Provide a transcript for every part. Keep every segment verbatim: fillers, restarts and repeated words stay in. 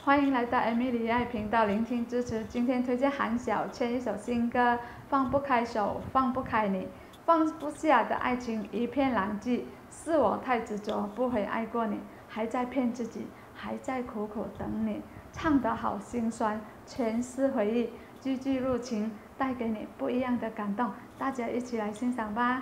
欢迎来到艾米莉爱频道，聆听支持。今天推荐韩小倩一首新歌《放不开手，放不开你》，放不下的爱情一片狼藉，是我太执着，不会爱过你，还在骗自己，还在苦苦等你。唱得好心酸，全是回忆，句句入情，带给你不一样的感动。大家一起来欣赏吧。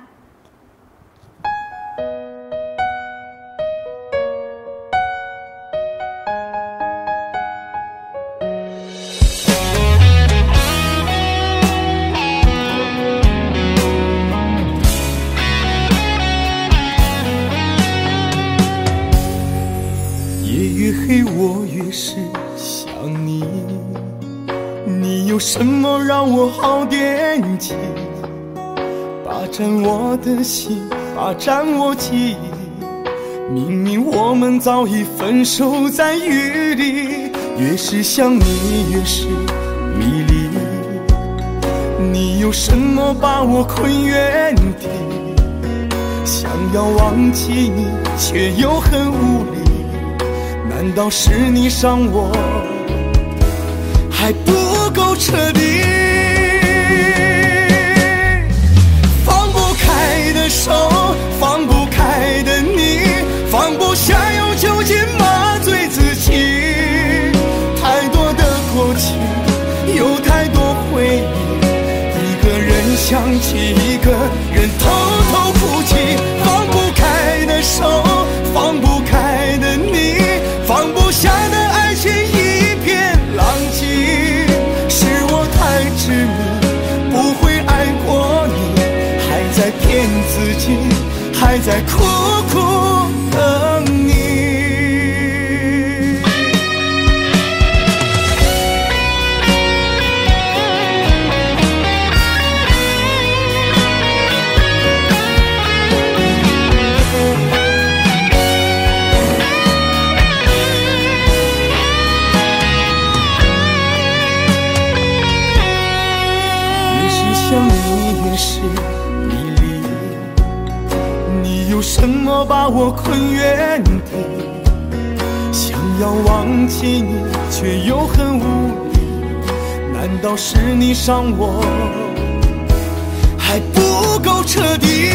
越黑我越是想你，你有什么让我好惦记？霸占我的心，霸占我记忆。明明我们早已分手在雨里，越是想你越是迷离。你有什么把我困原地？想要忘记你，却又很无力。难道是你伤我还不够彻底？放不开的手，放不开的你，放不下又究竟麻醉自己。太多的过去，有太多回忆，一个人想起一个人偷偷哭泣。放不开的手，放不开的你，放不下的爱情一片狼藉，是我太执迷，不会爱过你，还在骗自己，还在苦苦等你。想你越是迷离，你有什么把我困原地？想要忘记你，却又很无力。难道是你伤我还不够彻底？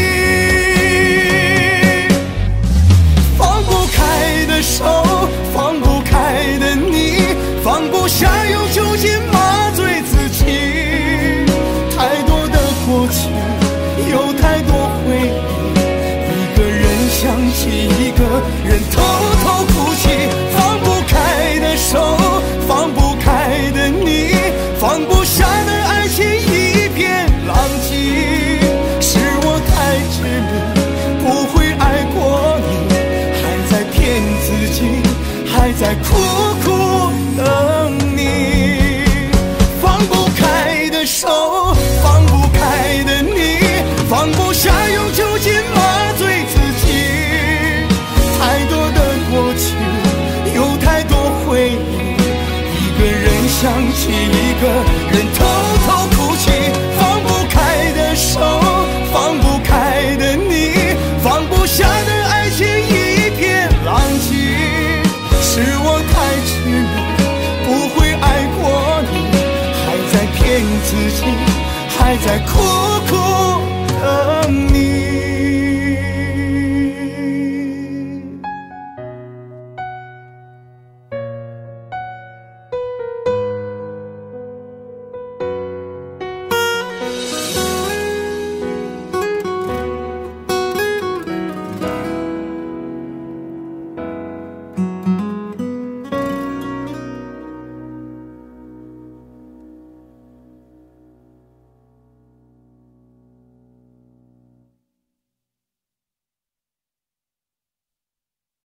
放不开的手，放不开的你，放不下又究竟麻醉自己。太多的过去，有太多回忆，一个人想起一个人偷偷哭泣。放不开的手，放不开的你，放不下的爱情一片狼藉，是我太执迷，不会爱过你，还在骗自己，还在苦苦等你。放不开的手，放不开的你，放不下又究竟麻醉自己。太多的过去，有太多回忆，一个人想起一个人偷偷哭泣。放不开的手，放不开的你，放不下的爱情一片狼藉，是我太执迷，不会爱过你，还在骗自己，还在苦苦